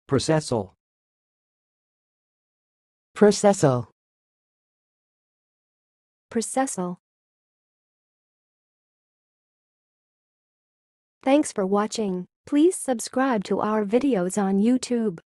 Processal. Processal. Processal. Thanks for watching. Please subscribe to our videos on YouTube.